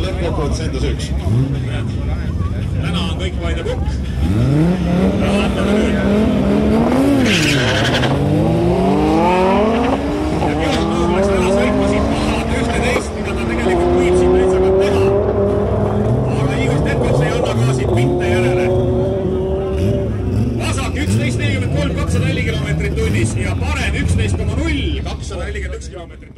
lõppkokkuvõttes endas üks. Täna on kõik vaid kukk. Vaatame nüüd. Ja Georg Noom läks täna sõitma siit maha 11, mida ta tegelikult võib siin täitsa ka teha. Aga Igor Steffels ei anna ka siit mitte järele. Vasak 11.43, 204 km/h ja parem 11.0, 241 km/h.